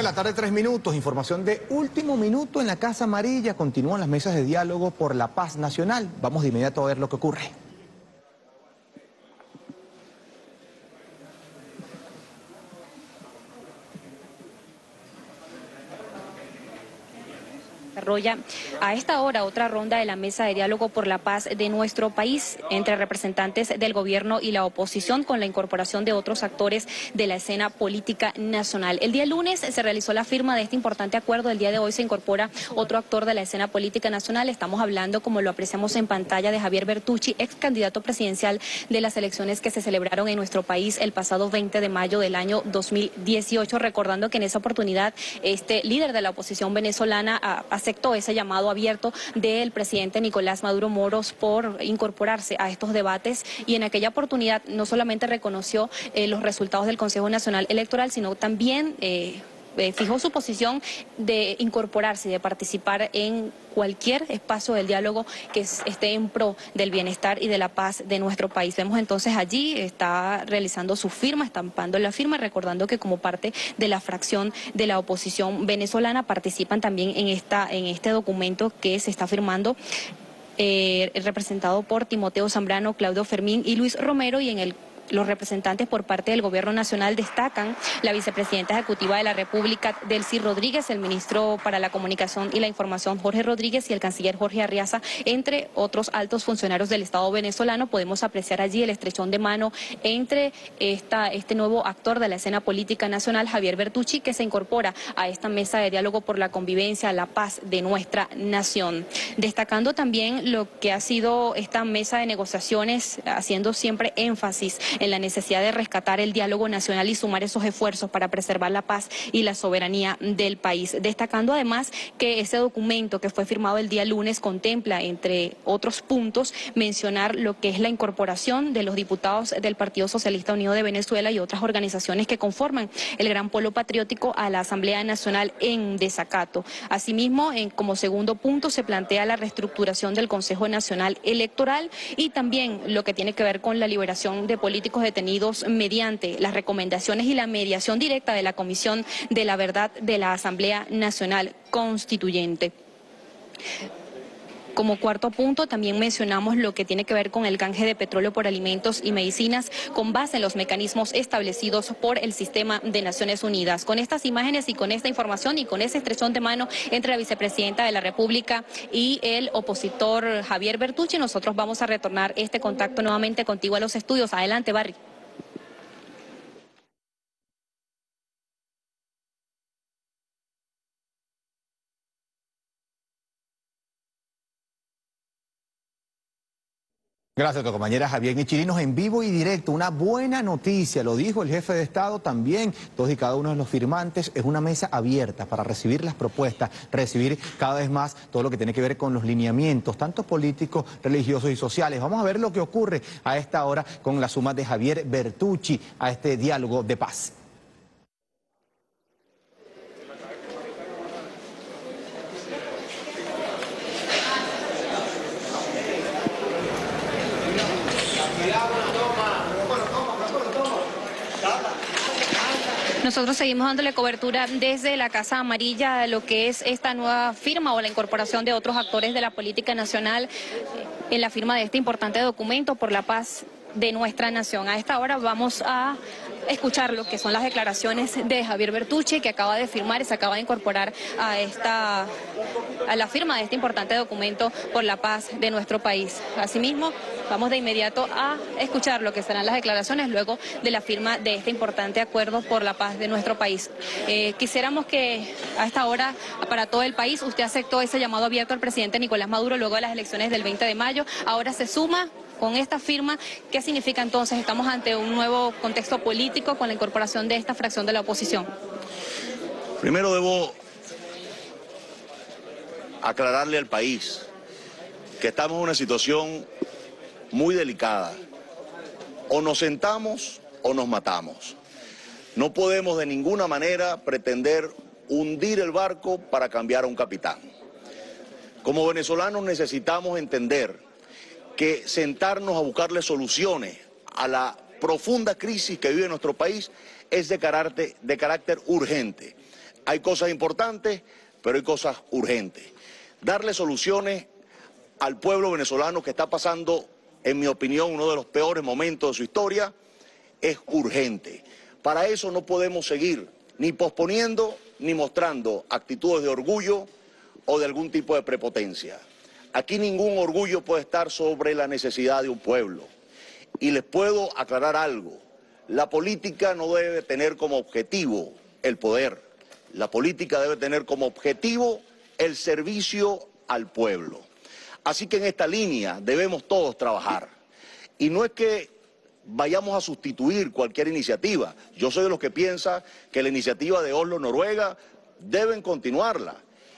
la tarde, 3 minutos. Información de último minuto en la Casa Amarilla. Continúan las mesas de diálogo por la paz nacional. Vamos de inmediato a ver lo que ocurre. Desarrolla a esta hora otra ronda de la mesa de diálogo por la paz de nuestro país entre representantes del gobierno y la oposición, con la incorporación de otros actores de la escena política nacional. El día lunes se realizó la firma de este importante acuerdo. El día de hoy se incorpora otro actor de la escena política nacional. Estamos hablando, como lo apreciamos en pantalla, de Javier Bertucci, ex candidato presidencial de las elecciones que se celebraron en nuestro país el pasado 20 de mayo del año 2018. Recordando que en esa oportunidad este líder de la oposición venezolana aceptó ese llamado abierto del presidente Nicolás Maduro Moros por incorporarse a estos debates, y en aquella oportunidad no solamente reconoció los resultados del Consejo Nacional Electoral, sino también fijó su posición de incorporarse y de participar en cualquier espacio del diálogo que esté en pro del bienestar y de la paz de nuestro país. Vemos entonces allí, está realizando su firma, estampando la firma, recordando que como parte de la fracción de la oposición venezolana participan también en este documento que se está firmando, representado por Timoteo Zambrano, Claudio Fermín y Luis Romero, y en los representantes por parte del Gobierno Nacional destacan la vicepresidenta ejecutiva de la República, Delcy Rodríguez, el ministro para la Comunicación y la Información, Jorge Rodríguez, y el canciller Jorge Arriaza, entre otros altos funcionarios del Estado venezolano. Podemos apreciar allí el estrechón de mano entre este nuevo actor de la escena política nacional, Javier Bertucci, que se incorpora a esta mesa de diálogo por la convivencia, la paz de nuestra nación. Destacando también lo que ha sido esta mesa de negociaciones, haciendo siempre énfasis en la necesidad de rescatar el diálogo nacional y sumar esos esfuerzos para preservar la paz y la soberanía del país. Destacando además que ese documento que fue firmado el día lunes contempla, entre otros puntos, mencionar lo que es la incorporación de los diputados del Partido Socialista Unido de Venezuela y otras organizaciones que conforman el Gran Polo Patriótico a la Asamblea Nacional en desacato. Asimismo, como segundo punto, se plantea la reestructuración del Consejo Nacional Electoral y también lo que tiene que ver con la liberación de políticos detenidos mediante las recomendaciones y la mediación directa de la Comisión de la Verdad de la Asamblea Nacional Constituyente. Como cuarto punto, también mencionamos lo que tiene que ver con el canje de petróleo por alimentos y medicinas con base en los mecanismos establecidos por el sistema de Naciones Unidas. Con estas imágenes y con esta información y con ese estrechón de mano entre la vicepresidenta de la República y el opositor Javier Bertucci, nosotros vamos a retornar este contacto nuevamente contigo a los estudios. Adelante, Barry. Gracias a tu compañera Javier Michilinos en vivo y directo. Una buena noticia, lo dijo el jefe de Estado también. Todos y cada uno de los firmantes, es una mesa abierta para recibir las propuestas, recibir cada vez más todo lo que tiene que ver con los lineamientos, tanto políticos, religiosos y sociales. Vamos a ver lo que ocurre a esta hora con la suma de Javier Bertucci a este diálogo de paz. Nosotros seguimos dándole cobertura desde la Casa Amarilla a lo que es esta nueva firma o la incorporación de otros actores de la política nacional en la firma de este importante documento por la paz de nuestra nación. A esta hora vamos a escuchar lo que son las declaraciones de Javier Bertucci, que acaba de firmar y se acaba de incorporar a la firma de este importante documento por la paz de nuestro país. Asimismo, vamos de inmediato a escuchar lo que serán las declaraciones luego de la firma de este importante acuerdo por la paz de nuestro país. Quisiéramos que a esta hora, para todo el país, usted aceptó ese llamado abierto al presidente Nicolás Maduro luego de las elecciones del 20 de mayo. Ahora se suma con esta firma. ¿Qué significa entonces? Estamos ante un nuevo contexto político con la incorporación de esta fracción de la oposición. Primero debo aclararle al país que estamos en una situación muy delicada. O nos sentamos o nos matamos. No podemos de ninguna manera pretender hundir el barco para cambiar a un capitán. Como venezolanos necesitamos entender que sentarnos a buscarle soluciones a la profunda crisis que vive nuestro país es de carácter urgente. Hay cosas importantes, pero hay cosas urgentes. Darle soluciones al pueblo venezolano que está pasando, en mi opinión, uno de los peores momentos de su historia, es urgente. Para eso no podemos seguir ni posponiendo ni mostrando actitudes de orgullo o de algún tipo de prepotencia. Aquí ningún orgullo puede estar sobre la necesidad de un pueblo. Y les puedo aclarar algo, la política no debe tener como objetivo el poder, la política debe tener como objetivo el servicio al pueblo. Así que en esta línea debemos todos trabajar. Y no es que vayamos a sustituir cualquier iniciativa. Yo soy de los que piensa que la iniciativa de Oslo, Noruega, deben continuarla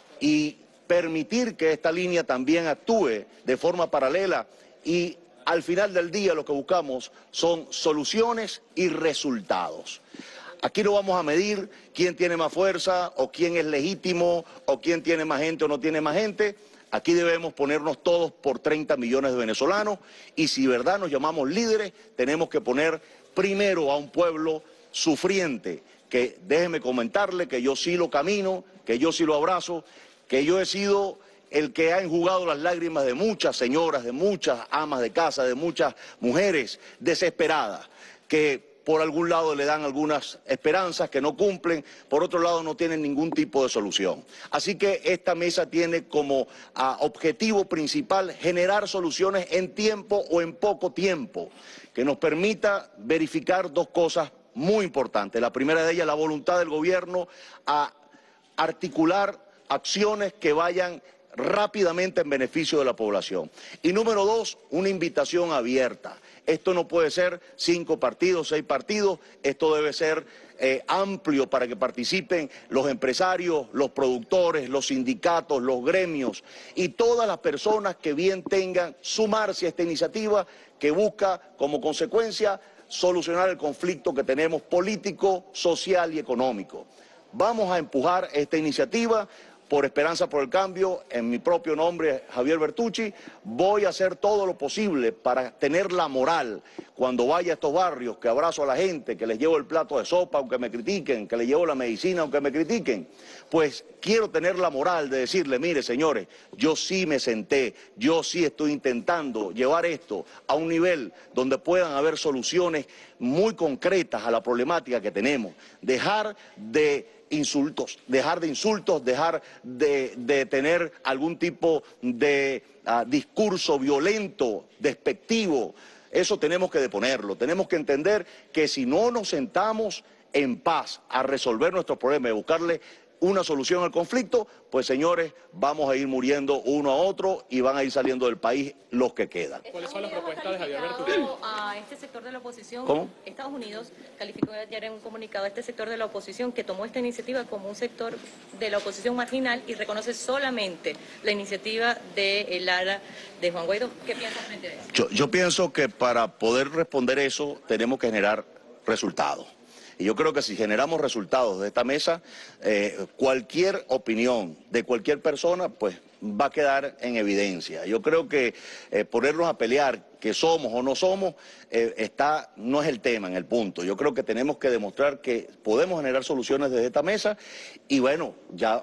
y permitir que esta línea también actúe de forma paralela y al final del día lo que buscamos son soluciones y resultados. Aquí no vamos a medir quién tiene más fuerza o quién es legítimo o quién tiene más gente o no tiene más gente. Aquí debemos ponernos todos por 30 millones de venezolanos y si de verdad nos llamamos líderes, tenemos que poner primero a un pueblo sufriente, que déjeme comentarle que yo sí lo camino, que yo sí lo abrazo, que yo he sido el que ha enjugado las lágrimas de muchas señoras, de muchas amas de casa, de muchas mujeres desesperadas, que por algún lado le dan algunas esperanzas que no cumplen, por otro lado no tienen ningún tipo de solución. Así que esta mesa tiene como objetivo principal generar soluciones en tiempo o en poco tiempo, que nos permita verificar dos cosas muy importantes. La primera de ellas, la voluntad del gobierno a articular acciones que vayan rápidamente en beneficio de la población. Y número dos, una invitación abierta. Esto no puede ser 5 partidos, 6 partidos, esto debe ser amplio para que participen los empresarios, los productores, los sindicatos, los gremios y todas las personas que bien tengan sumarse a esta iniciativa que busca como consecuencia solucionar el conflicto que tenemos político, social y económico. Vamos a empujar esta iniciativa. Por Esperanza por el Cambio, en mi propio nombre, Javier Bertucci, voy a hacer todo lo posible para tener la moral cuando vaya a estos barrios, que abrazo a la gente, que les llevo el plato de sopa aunque me critiquen, que les llevo la medicina aunque me critiquen. Pues quiero tener la moral de decirle, mire señores, yo sí me senté, yo sí estoy intentando llevar esto a un nivel donde puedan haber soluciones muy concretas a la problemática que tenemos. Dejar de insultos, dejar de tener algún tipo de discurso violento, despectivo. Eso tenemos que deponerlo, tenemos que entender que si no nos sentamos en paz a resolver nuestros problemas y buscarle una solución al conflicto, pues señores, vamos a ir muriendo uno a otro y van a ir saliendo del país los que quedan. ¿Cuáles son las propuestas de Javier Bertucci? A este sector de la oposición, ¿Cómo? Estados Unidos calificó ayer en un comunicado a este sector de la oposición que tomó esta iniciativa como un sector de la oposición marginal y reconoce solamente la iniciativa del ala de Juan Guaidó. ¿Qué piensas frente a eso? Yo pienso que para poder responder eso tenemos que generar resultados. Y yo creo que si generamos resultados de esta mesa, cualquier opinión de cualquier persona, pues va a quedar en evidencia. Yo creo que ponernos a pelear que somos o no somos, no es el tema, en el punto. Yo creo que tenemos que demostrar que podemos generar soluciones desde esta mesa y bueno,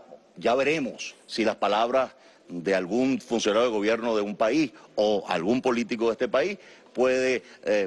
ya veremos si las palabras de algún funcionario de gobierno de un país o algún político de este país puede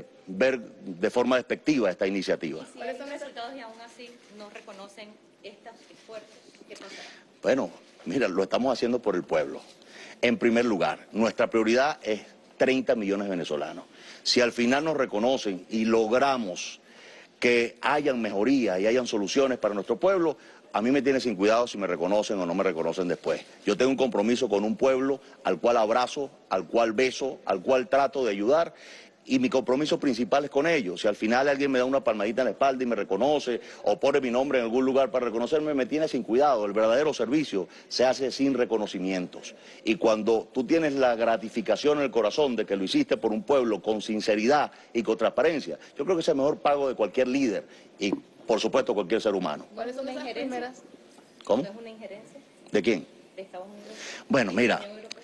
ver de forma despectiva esta iniciativa. Si hay resultados y aún así no reconocen estos esfuerzos, ¿qué pasará? Bueno, mira, lo estamos haciendo por el pueblo. En primer lugar, nuestra prioridad es 30 millones de venezolanos. Si al final nos reconocen y logramos que hayan mejorías y hayan soluciones para nuestro pueblo, a mí me tiene sin cuidado si me reconocen o no me reconocen después. Yo tengo un compromiso con un pueblo al cual abrazo, al cual beso, al cual trato de ayudar. Y mi compromiso principal es con ellos. Si al final alguien me da una palmadita en la espalda y me reconoce o pone mi nombre en algún lugar para reconocerme, me tiene sin cuidado. El verdadero servicio se hace sin reconocimientos. Y cuando tú tienes la gratificación en el corazón de que lo hiciste por un pueblo con sinceridad y con transparencia, yo creo que es el mejor pago de cualquier líder y, por supuesto, cualquier ser humano. ¿Cuáles son las primeras? ¿Cómo? ¿Es una injerencia ¿De quién? de Estados Unidos? Bueno, mira,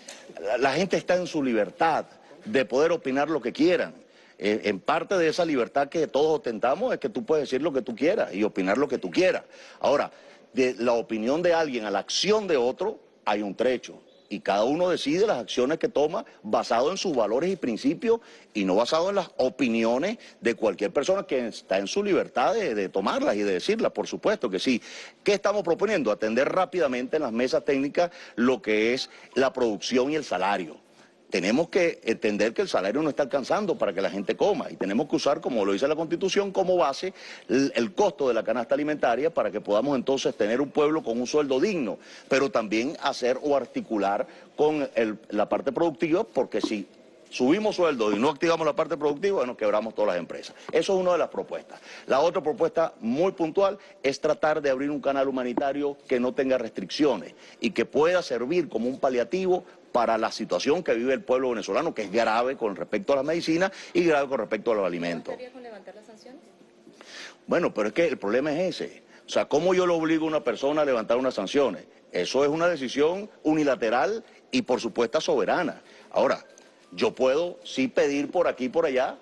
la gente está en su libertad de poder opinar lo que quieran. En parte de esa libertad que todos ostentamos es que tú puedes decir lo que tú quieras y opinar lo que tú quieras. Ahora, de la opinión de alguien a la acción de otro, hay un trecho. Y cada uno decide las acciones que toma basado en sus valores y principios y no basado en las opiniones de cualquier persona que está en su libertad de tomarlas y de decirlas, por supuesto que sí. ¿Qué estamos proponiendo? Atender rápidamente en las mesas técnicas lo que es la producción y el salario. Tenemos que entender que el salario no está alcanzando para que la gente coma y tenemos que usar, como lo dice la Constitución, como base el costo de la canasta alimentaria para que podamos entonces tener un pueblo con un sueldo digno, pero también hacer o articular con la parte productiva, porque si subimos sueldos y no activamos la parte productiva, bueno, quebramos todas las empresas. Eso es una de las propuestas. La otra propuesta muy puntual es tratar de abrir un canal humanitario que no tenga restricciones y que pueda servir como un paliativo para la situación que vive el pueblo venezolano, que es grave con respecto a la medicina y grave con respecto a los alimentos. ¿Estaría con levantar las sanciones? Bueno, pero es que el problema es ese. O sea, ¿cómo yo le obligo a una persona a levantar unas sanciones? Eso es una decisión unilateral y por supuesto soberana. Ahora, yo puedo sí pedir por aquí y por allá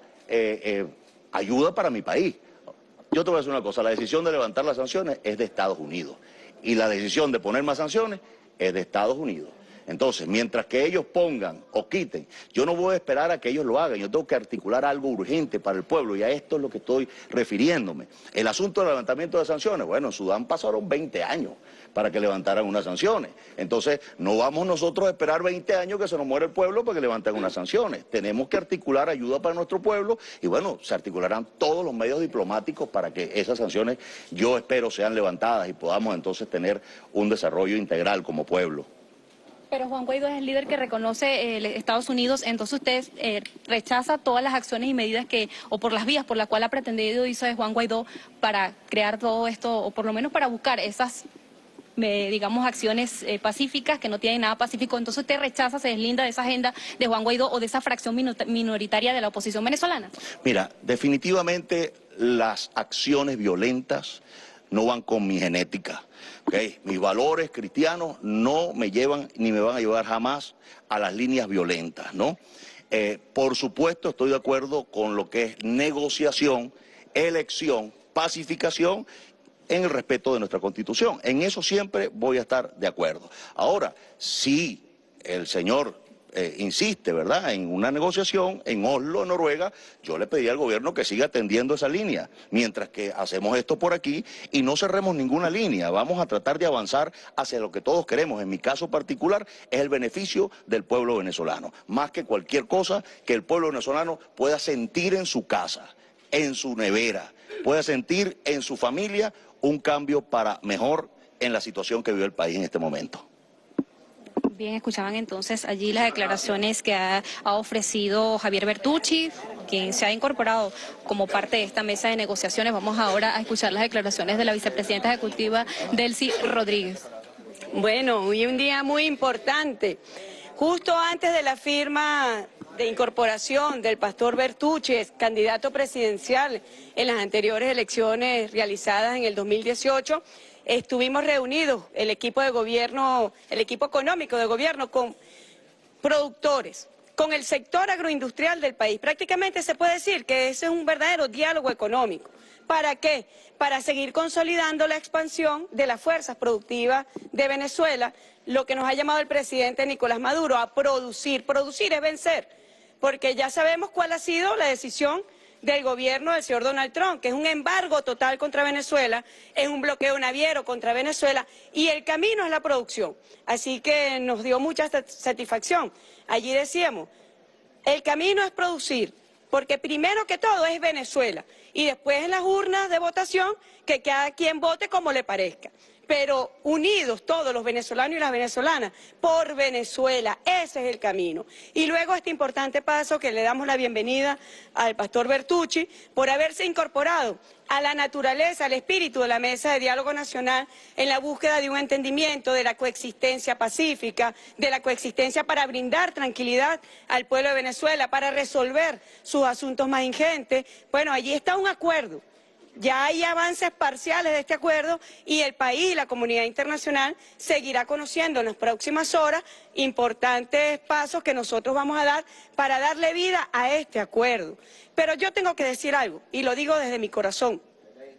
ayuda para mi país. Yo te voy a decir una cosa, la decisión de levantar las sanciones es de Estados Unidos y la decisión de poner más sanciones es de Estados Unidos. Entonces, mientras que ellos pongan o quiten, yo no voy a esperar a que ellos lo hagan, yo tengo que articular algo urgente para el pueblo y a esto es lo que estoy refiriéndome. El asunto del levantamiento de sanciones, bueno, en Sudán pasaron 20 años para que levantaran unas sanciones. Entonces, no vamos nosotros a esperar 20 años que se nos muera el pueblo para que levanten unas sanciones. Tenemos que articular ayuda para nuestro pueblo y bueno, se articularán todos los medios diplomáticos para que esas sanciones, yo espero, sean levantadas y podamos entonces tener un desarrollo integral como pueblo. Pero Juan Guaidó es el líder que reconoce Estados Unidos, entonces usted rechaza todas las acciones y medidas que, o por las vías por las cuales ha pretendido hizo de Juan Guaidó para crear todo esto, o por lo menos para buscar esas, digamos, acciones pacíficas que no tienen nada pacífico. Entonces usted rechaza, se deslinda de esa agenda de Juan Guaidó o de esa fracción minoritaria de la oposición venezolana. Mira, definitivamente las acciones violentas no van con mi genética. ¿Okay? Mis valores cristianos no me llevan ni me van a llevar jamás a las líneas violentas, ¿no? Por supuesto estoy de acuerdo con lo que es negociación, elección, pacificación en el respeto de nuestra Constitución. En eso siempre voy a estar de acuerdo. Ahora, si el señor insiste, ¿verdad?, en una negociación en Oslo, Noruega, yo le pedí al gobierno que siga atendiendo esa línea, mientras que hacemos esto por aquí y no cerremos ninguna línea. Vamos a tratar de avanzar hacia lo que todos queremos. En mi caso particular es el beneficio del pueblo venezolano, más que cualquier cosa que el pueblo venezolano pueda sentir en su casa, en su nevera, pueda sentir en su familia un cambio para mejor en la situación que vive el país en este momento. Bien, escuchaban entonces allí las declaraciones que ha ofrecido Javier Bertucci, quien se ha incorporado como parte de esta mesa de negociaciones. Vamos ahora a escuchar las declaraciones de la vicepresidenta ejecutiva, Delcy Rodríguez. Bueno, hoy un día muy importante. Justo antes de la firma de incorporación del pastor Bertucci, candidato presidencial en las anteriores elecciones realizadas en el 2018, estuvimos reunidos, el equipo de gobierno, el equipo económico de gobierno con productores, con el sector agroindustrial del país. Prácticamente se puede decir que ese es un verdadero diálogo económico. ¿Para qué? Para seguir consolidando la expansión de las fuerzas productivas de Venezuela, lo que nos ha llamado el presidente Nicolás Maduro a producir. Producir es vencer, porque ya sabemos cuál ha sido la decisión del gobierno del señor Donald Trump, que es un embargo total contra Venezuela, es un bloqueo naviero contra Venezuela y el camino es la producción. Así que nos dio mucha satisfacción. Allí decíamos, el camino es producir, porque primero que todo es Venezuela y después en las urnas de votación que cada quien vote como le parezca. Pero unidos todos los venezolanos y las venezolanas por Venezuela, ese es el camino. Y luego este importante paso que le damos la bienvenida al pastor Bertucci por haberse incorporado a la naturaleza, al espíritu de la Mesa de Diálogo Nacional en la búsqueda de un entendimiento de la coexistencia pacífica, de la coexistencia para brindar tranquilidad al pueblo de Venezuela, para resolver sus asuntos más ingentes. Bueno, allí está un acuerdo. Ya hay avances parciales de este acuerdo y el país y la comunidad internacional seguirá conociendo en las próximas horas importantes pasos que nosotros vamos a dar para darle vida a este acuerdo. Pero yo tengo que decir algo, y lo digo desde mi corazón.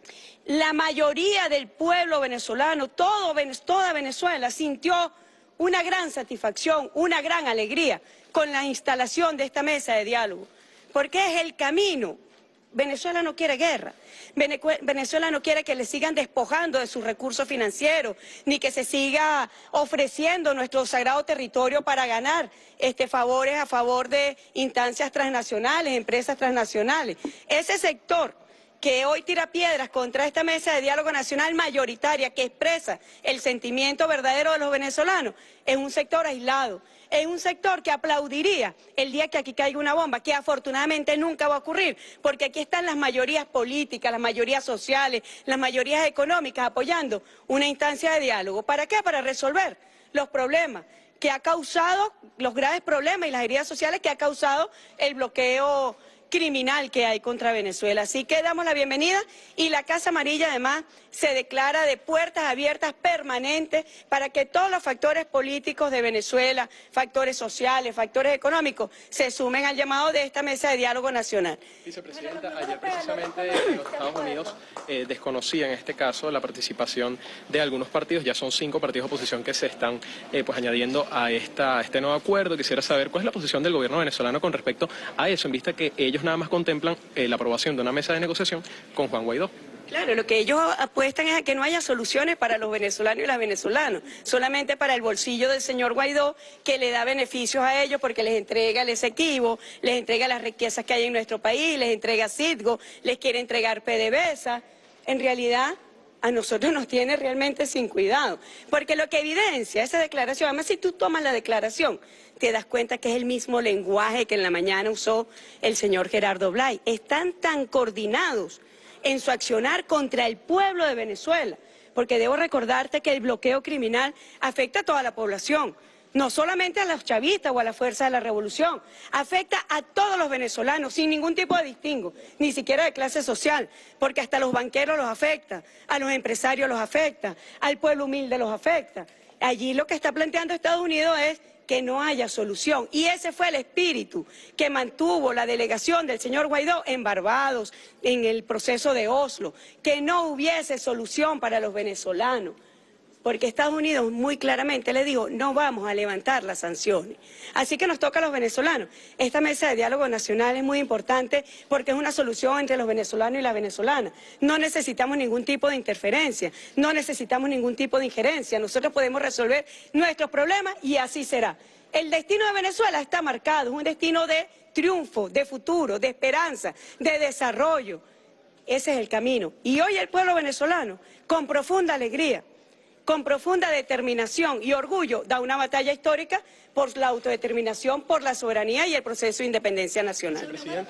la mayoría del pueblo venezolano, toda Venezuela sintió una gran satisfacción, una gran alegría con la instalación de esta mesa de diálogo, porque es el camino. Venezuela no quiere guerra, Venezuela no quiere que le sigan despojando de sus recursos financieros, ni que se siga ofreciendo nuestro sagrado territorio para ganar favores a favor de instancias transnacionales, empresas transnacionales. Ese sector que hoy tira piedras contra esta mesa de diálogo nacional mayoritaria que expresa el sentimiento verdadero de los venezolanos, es un sector aislado, es un sector que aplaudiría el día que aquí caiga una bomba, que afortunadamente nunca va a ocurrir, porque aquí están las mayorías políticas, las mayorías sociales, las mayorías económicas apoyando una instancia de diálogo. ¿Para qué? Para resolver los problemas que ha causado, los graves problemas y las heridas sociales que ha causado el bloqueo criminal que hay contra Venezuela. Así que damos la bienvenida y la Casa Amarilla además se declara de puertas abiertas permanentes para que todos los factores políticos de Venezuela, factores sociales, factores económicos, se sumen al llamado de esta mesa de diálogo nacional. Vicepresidenta, ayer precisamente los Estados Unidos desconocían en este caso la participación de algunos partidos, ya son 5 partidos de oposición que se están pues añadiendo a este nuevo acuerdo. Quisiera saber cuál es la posición del gobierno venezolano con respecto a eso, en vista que ellos nada más contemplan la aprobación de una mesa de negociación con Juan Guaidó. Claro, lo que ellos apuestan es a que no haya soluciones para los venezolanos y las venezolanas, solamente para el bolsillo del señor Guaidó, que le da beneficios a ellos porque les entrega el Esequibo, les entrega las riquezas que hay en nuestro país, les entrega Citgo, les quiere entregar PDVSA. En realidad, a nosotros nos tiene realmente sin cuidado, porque lo que evidencia esa declaración, además si tú tomas la declaración, te das cuenta que es el mismo lenguaje que en la mañana usó el señor Gerardo Blay. Están tan coordinados en su accionar contra el pueblo de Venezuela, porque debo recordarte que el bloqueo criminal afecta a toda la población, no solamente a los chavistas o a las fuerzas de la revolución, afecta a todos los venezolanos sin ningún tipo de distingo, ni siquiera de clase social, porque hasta a los banqueros los afecta, a los empresarios los afecta, al pueblo humilde los afecta. Allí lo que está planteando Estados Unidos es que no haya solución. Y ese fue el espíritu que mantuvo la delegación del señor Guaidó en Barbados, en el proceso de Oslo, que no hubiese solución para los venezolanos. Porque Estados Unidos muy claramente le dijo, no vamos a levantar las sanciones. Así que nos toca a los venezolanos. Esta mesa de diálogo nacional es muy importante porque es una solución entre los venezolanos y las venezolanas. No necesitamos ningún tipo de interferencia, no necesitamos ningún tipo de injerencia. Nosotros podemos resolver nuestros problemas y así será. El destino de Venezuela está marcado, es un destino de triunfo, de futuro, de esperanza, de desarrollo. Ese es el camino. Y hoy el pueblo venezolano, con profunda alegría, con profunda determinación y orgullo, da una batalla histórica por la autodeterminación, por la soberanía y el proceso de independencia nacional.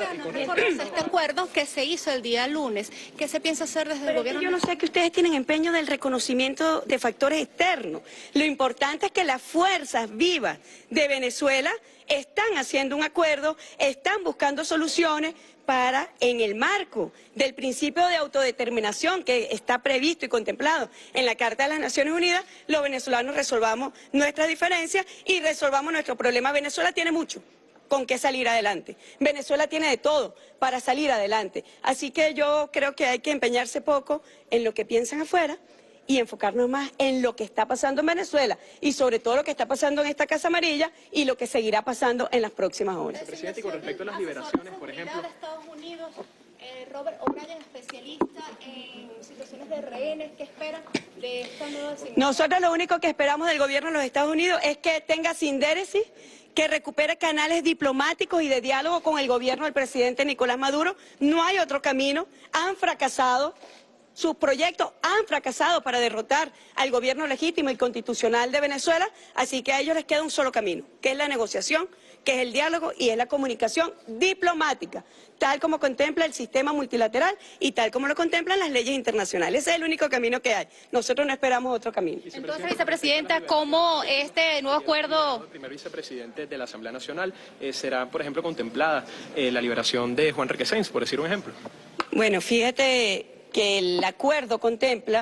Este acuerdo que se hizo el día lunes, ¿qué se piensa hacer desde el gobierno? Yo no sé que ustedes tienen empeño del reconocimiento de factores externos. Lo importante es que las fuerzas vivas de Venezuela están haciendo un acuerdo, están buscando soluciones para, en el marco del principio de autodeterminación que está previsto y contemplado en la Carta de las Naciones Unidas, los venezolanos resolvamos nuestras diferencias y resolvamos nuestro problema. Venezuela tiene mucho con qué salir adelante. Venezuela tiene de todo para salir adelante. Así que yo creo que hay que empeñarse poco en lo que piensan afuera y enfocarnos más en lo que está pasando en Venezuela y sobre todo lo que está pasando en esta Casa Amarilla y lo que seguirá pasando en las próximas horas. Presidente, y con respecto a las liberaciones, por ejemplo... de Estados Unidos, Robert O'Brien, especialista en situaciones de rehenes, ¿qué esperan de esta nueva designación? Nosotros lo único que esperamos del gobierno de los Estados Unidos es que tenga sindéresis, que recupere canales diplomáticos y de diálogo con el gobierno del presidente Nicolás Maduro. No hay otro camino, han fracasado. Sus proyectos han fracasado para derrotar al gobierno legítimo y constitucional de Venezuela, así que a ellos les queda un solo camino, que es la negociación, que es el diálogo y es la comunicación diplomática, tal como contempla el sistema multilateral y tal como lo contemplan las leyes internacionales. Ese es el único camino que hay. Nosotros no esperamos otro camino. Entonces, vicepresidenta, ¿cómo este nuevo acuerdo... El primer vicepresidente de la Asamblea Nacional será, por ejemplo, contemplada la liberación de Juan Requesens, por decir un ejemplo? Bueno, fíjate que el acuerdo contempla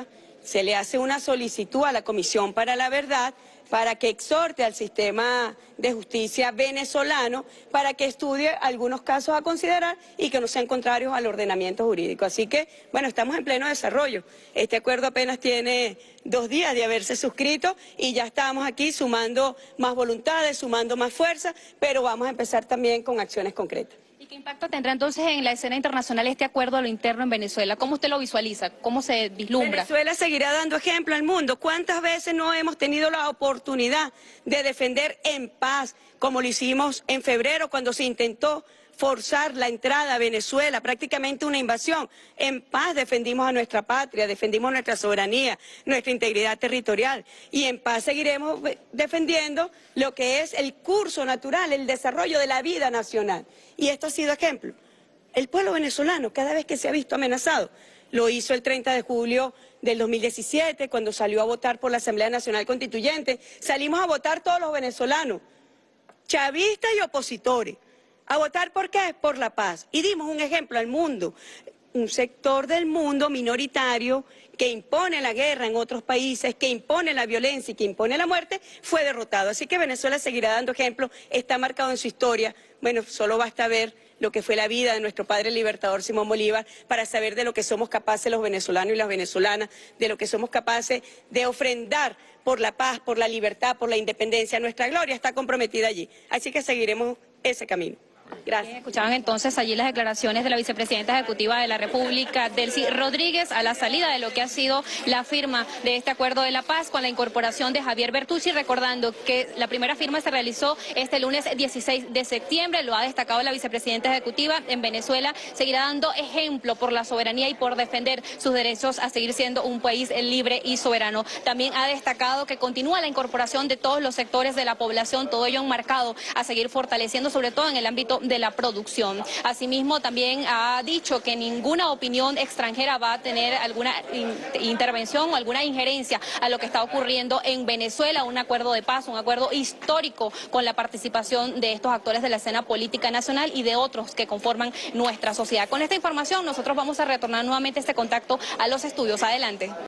se le hace una solicitud a la Comisión para la Verdad para que exhorte al sistema de justicia venezolano para que estudie algunos casos a considerar y que no sean contrarios al ordenamiento jurídico. Así que, bueno, estamos en pleno desarrollo. Este acuerdo apenas tiene 2 días de haberse suscrito y ya estamos aquí sumando más voluntades, sumando más fuerza, pero vamos a empezar también con acciones concretas. ¿Y qué impacto tendrá entonces en la escena internacional este acuerdo a lo interno en Venezuela? ¿Cómo usted lo visualiza? ¿Cómo se vislumbra? Venezuela seguirá dando ejemplo al mundo. ¿Cuántas veces no hemos tenido la oportunidad de defender en paz, como lo hicimos en febrero cuando se intentó forzar la entrada a Venezuela, prácticamente una invasión? En paz defendimos a nuestra patria, defendimos nuestra soberanía, nuestra integridad territorial, y en paz seguiremos defendiendo lo que es el curso natural, el desarrollo de la vida nacional. Y esto ha sido ejemplo. El pueblo venezolano, cada vez que se ha visto amenazado, lo hizo el 30 de julio del 2017, cuando salió a votar por la Asamblea Nacional Constituyente. Salimos a votar todos los venezolanos, chavistas y opositores. ¿A votar por qué? Por la paz. Y dimos un ejemplo al mundo. Un sector del mundo minoritario que impone la guerra en otros países, que impone la violencia y que impone la muerte, fue derrotado. Así que Venezuela seguirá dando ejemplo, está marcado en su historia. Bueno, solo basta ver lo que fue la vida de nuestro padre libertador Simón Bolívar para saber de lo que somos capaces los venezolanos y las venezolanas, de lo que somos capaces de ofrendar por la paz, por la libertad, por la independencia. Nuestra gloria está comprometida allí. Así que seguiremos ese camino. Gracias. Escuchaban entonces allí las declaraciones de la vicepresidenta ejecutiva de la República, Delcy Rodríguez, a la salida de lo que ha sido la firma de este acuerdo de la paz con la incorporación de Javier Bertucci, recordando que la primera firma se realizó este lunes 16 de septiembre, lo ha destacado la vicepresidenta ejecutiva. En Venezuela seguirá dando ejemplo por la soberanía y por defender sus derechos a seguir siendo un país libre y soberano. También ha destacado que continúa la incorporación de todos los sectores de la población, todo ello enmarcado a seguir fortaleciendo, sobre todo en el ámbito de la producción. Asimismo, también ha dicho que ninguna opinión extranjera va a tener alguna intervención o alguna injerencia a lo que está ocurriendo en Venezuela, un acuerdo de paz, un acuerdo histórico con la participación de estos actores de la escena política nacional y de otros que conforman nuestra sociedad. Con esta información nosotros vamos a retornar nuevamente este contacto a los estudios. Adelante.